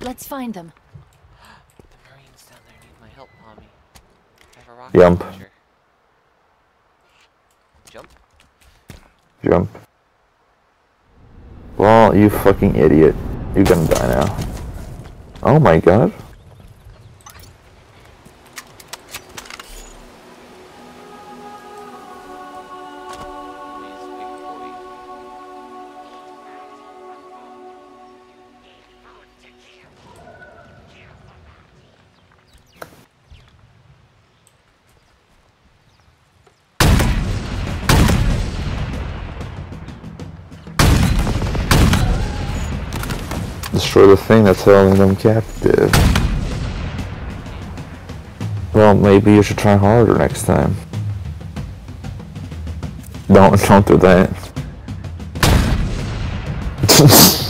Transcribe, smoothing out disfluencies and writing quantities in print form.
Let's find them. The Marines down there need my help, Mommy. I have a rocket Jump. launcher. Jump? Jump. Well, you fucking idiot. You're gonna die now. Oh my god. Destroy the thing that's holding them captive. Well, maybe you should try harder next time. Don't do that.